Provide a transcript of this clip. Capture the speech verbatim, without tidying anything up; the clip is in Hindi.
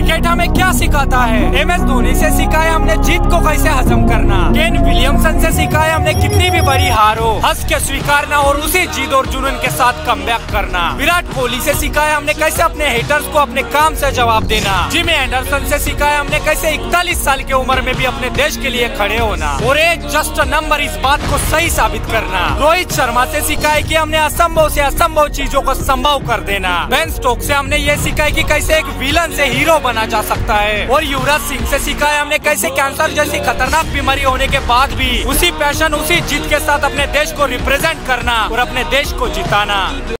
क्रिकेट हमें क्या सिखाता है? एम एस धोनी से सीखा है हमने जीत को कैसे हजम करना। केन विलियमसन से सीखा है हमने कितनी भी बड़ी हार हो हंस के स्वीकारना और उसी जीत और जुनून के साथ कमबैक करना। विराट कोहली से सीखा है हमने कैसे अपने हेटर्स को अपने काम से जवाब देना। जिमी एंडरसन से सीखा है हमने कैसे इकतालीस साल की उम्र में भी अपने देश के लिए खड़े होना और एक जस्ट नंबर इस बात को सही साबित करना। रोहित शर्मा से सीखा है कि हमने असंभव से असंभव चीजों को संभव कर देना। बेन स्टोक से हमने ये सीखा है कि कैसे एक विलन से हीरो बना जा सकता है। और युवराज सिंह से सीखा है हमने कैसे कैंसर जैसी खतरनाक बीमारी होने के बाद भी उसी पैशन उसी जीत के साथ अपने देश को रिप्रेजेंट करना और अपने देश को जिताना।